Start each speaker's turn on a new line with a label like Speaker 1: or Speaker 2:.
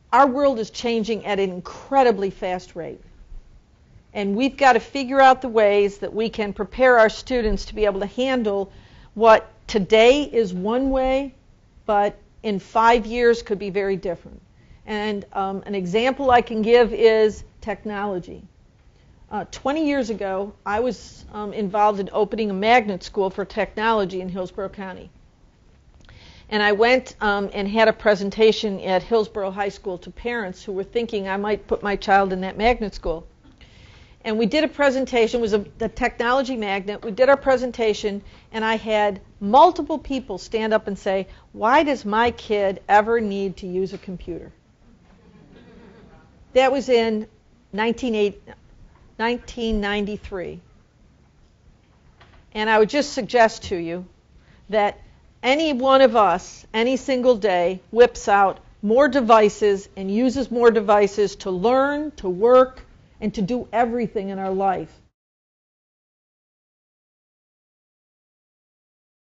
Speaker 1: our world is changing at an incredibly fast rate. And we've got to figure out the ways that we can prepare our students to be able to handle what today is one way, but in 5 years could be very different. And an example I can give is technology. 20 years ago, I was involved in opening a magnet school for technology in Hillsborough County. And I went and had a presentation at Hillsborough High School to parents who were thinking I might put my child in that magnet school. And we did a presentation. It was the technology magnet. We did our presentation, and I had multiple people stand up and say, "Why does my kid ever need to use a computer?" That was in 1993. And I would just suggest to you that any one of us, any single day, whips out more devices and uses more devices to learn, to work, and to do everything in our life